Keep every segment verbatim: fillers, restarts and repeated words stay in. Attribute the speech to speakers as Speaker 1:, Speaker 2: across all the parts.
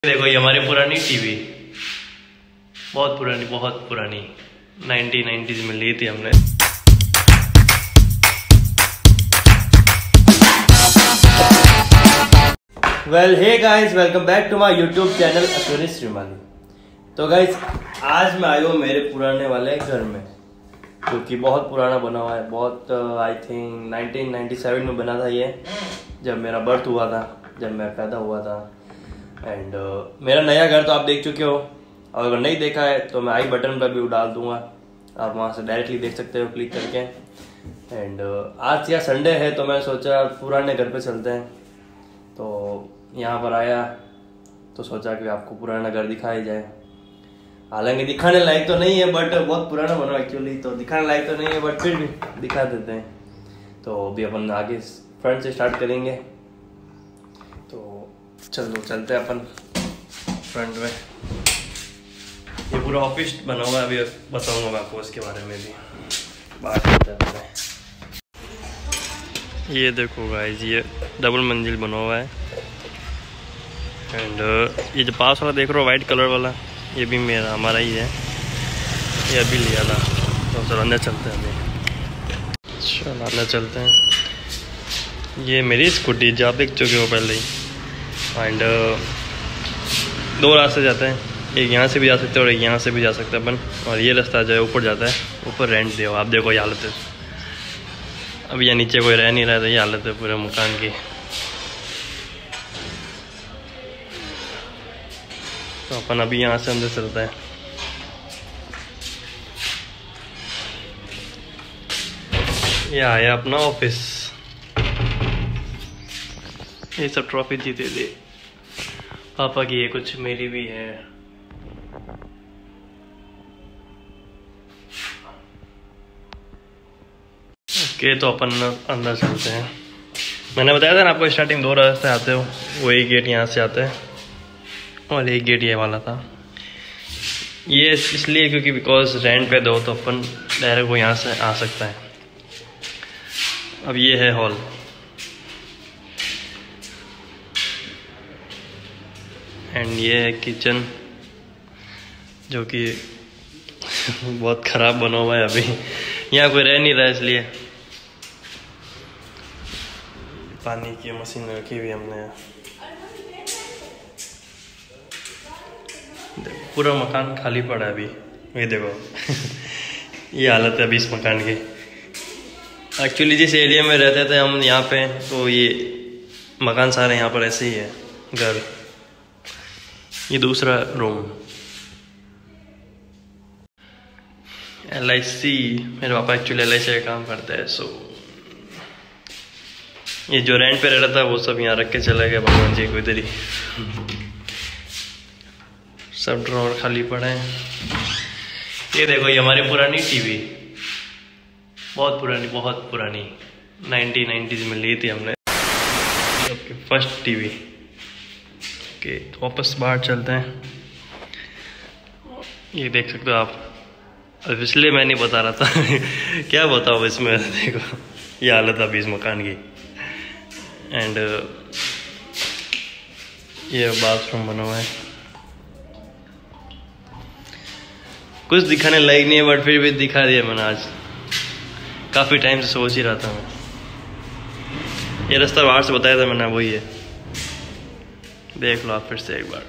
Speaker 1: देखो ये हमारी पुरानी टीवी, बहुत पुरानी बहुत पुरानी नाइनटीन नाइंटीज़ में ली थी हमने। Well hey guys, welcome back to my YouTube channel Ashwini Shrimali. तो गाइस आज मैं आया हूँ मेरे पुराने वाले घर में, जो कि बहुत पुराना बना हुआ है। बहुत I think nineteen ninety seven में बना था ये, जब मेरा बर्थ हुआ था, जब मैं पैदा हुआ था। एंड uh, मेरा नया घर तो आप देख चुके हो, और अगर नहीं देखा है तो मैं आई बटन पर भी डाल दूंगा, आप वहां से डायरेक्टली देख सकते हो क्लिक करके। एंड uh, आज या संडे है तो मैं सोचा पुराने घर पे चलते हैं, तो यहाँ पर आया तो सोचा कि आपको पुराना घर दिखाया जाए। हालांकि दिखाने लायक तो नहीं है, बट बहुत पुराना बना एक्चुअली, तो दिखाने लायक तो नहीं है, बट फिर भी दिखा देते हैं। तो अभी अपन आगे फ्रंट से स्टार्ट करेंगे, चलो चलते हैं अपन फ्रंट में। ये पूरा ऑफिस बना हुआ है, अभी बताऊंगा मैं आपको उसके बारे में भी। बाहर चलते हैं। ये देखो गाइस, ये डबल मंजिल बना हुआ है। एंड ये जो पास वाला देख रहे हो वाइट कलर वाला, ये भी मेरा हमारा ही है, ये अभी लिया था। तो चलो अंदर चलते हैं अभी। चलो अंदर चलते हैं। ये मेरी स्कूटी जो आप देख चुके हो पहले ही। एंड uh, दो रास्ते जाते हैं, एक यहाँ से भी जा सकते हैं और एक यहाँ से भी जा सकते हैं अपन। और ये रास्ता जो है ऊपर जाता है, ऊपर रेंट दे। आप देखो ये हालत है, अभी यहाँ नीचे कोई रह नहीं रहा था, ये हालत है पूरे मकान की। तो अपन अभी यहाँ से अंदर चलते हैं। ये आया अपना ऑफिस, ये सब ट्रॉफी जीते थे पापा की, ये कुछ मेरी भी है। ओके तो अपन अंदर चलते हैं। मैंने बताया था ना आपको स्टार्टिंग दो रास्ते आते हो, वो एक गेट यहाँ से आता है और एक गेट ये वाला था। ये इसलिए क्योंकि बिकॉज रेंट पे दो तो अपन डायरेक्ट वो यहाँ से आ सकता है। अब ये है हॉल, एंड ये है किचन, जो कि बहुत ख़राब बना हुआ है, अभी यहाँ कोई रह नहीं रहा है इसलिए। पानी की मशीन रखी हुई हमने। पूरा मकान खाली पड़ा है अभी, ये देखो ये हालत है अभी इस मकान की। एक्चुअली जिस एरिया में रहते थे हम यहाँ पे, तो ये मकान सारे यहाँ पर ऐसे ही है घर। ये दूसरा रूम, एल आई सी, मेरे पापा एक्चुअली एल आई सी का काम करते हैं। सो ये जो रेंट पे रह रहा था वो सब यहाँ रख के चला गया भगवान जी को इधर ही। सब ड्रॉर खाली पड़े हैं। ये देखो ये हमारी पुरानी टीवी, बहुत पुरानी बहुत पुरानी नाइनटीन नाइंटीज़ में ली थी हमने, फर्स्ट टीवी। ओके तो वापस बाहर चलते हैं। ये देख सकते हो आप, अब इसलिए मैं नहीं बता रहा था क्या बताओ इसमें। देखो ये हालत अभी इस मकान की। एंड ये बाथरूम बना हुआ है, कुछ दिखाने लायक नहीं है, बट फिर भी दिखा दिया मैंने। आज काफ़ी टाइम से सोच ही रहा था मैं। ये रास्ता बाहर से बताया था मैंने, वही है, देख लो आप फिर से एक बार।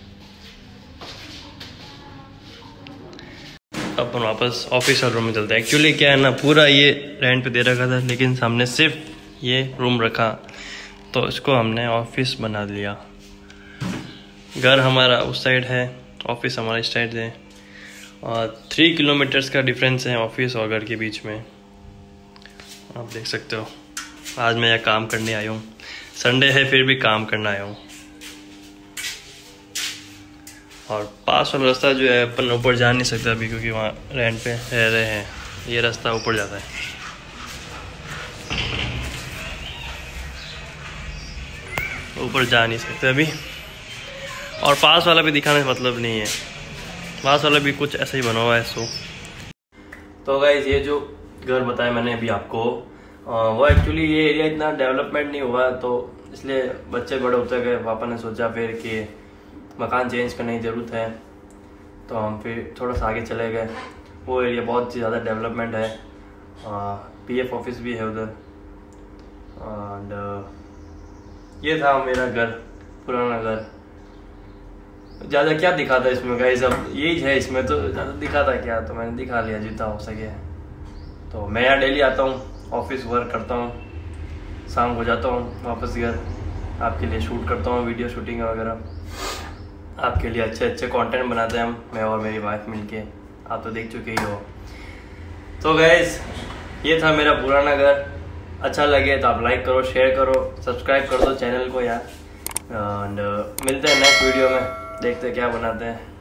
Speaker 1: अपन वापस ऑफिस और रूम में चलते हैं। एक्चुअली क्या है ना, पूरा ये रेंट पे दे रखा था, लेकिन सामने सिर्फ ये रूम रखा, तो इसको हमने ऑफिस बना लिया। घर हमारा उस साइड है, ऑफिस हमारा इस साइड है, और थ्री किलोमीटर्स का डिफरेंस है ऑफिस और घर के बीच में। आप देख सकते हो। आज मैं यहाँ काम करने आया हूँ, संडे है फिर भी काम करना आया हूँ। और पास वाला रास्ता जो है अपन ऊपर जा नहीं सकता अभी, क्योंकि वहाँ रेंट पे रह रहे हैं। ये रास्ता ऊपर जाता है, ऊपर जा नहीं सकते अभी। और पास वाला भी दिखाने का मतलब नहीं है, पास वाला भी कुछ ऐसा ही बना हुआ है। सो तो गाइस ये जो घर बताया मैंने अभी आपको, वो एक्चुअली ये एरिया इतना डेवलपमेंट नहीं हुआ, तो इसलिए बच्चे बड़े होते गए। पापा ने सोचा फिर कि मकान चेंज करने की ज़रूरत है, तो हम फिर थोड़ा सा आगे चले गए। वो एरिया बहुत ज़्यादा डेवलपमेंट है, पीएफ ऑफिस भी है उधर। एंड ये था मेरा घर, पुराना घर। ज़्यादा क्या दिखा था इसमें गाइस, अब यही है इसमें, तो ज़्यादा दिखा था क्या, तो मैंने दिखा लिया जितना हो सके। तो मैं यहाँ डेली आता हूँ, ऑफिस वर्क करता हूँ, शाम को जाता हूँ वापस घर, आपके लिए शूट करता हूँ, वीडियो शूटिंग वगैरह आपके लिए अच्छे अच्छे कंटेंट बनाते हैं हम, मैं और मेरी वाइफ मिलके। आप तो देख चुके ही हो। तो गाइस ये था मेरा पुराना घर। अच्छा लगे तो आप लाइक करो, शेयर करो, सब्सक्राइब कर दो चैनल को यार। एंड मिलते हैं नेक्स्ट वीडियो में, देखते हैं क्या बनाते हैं।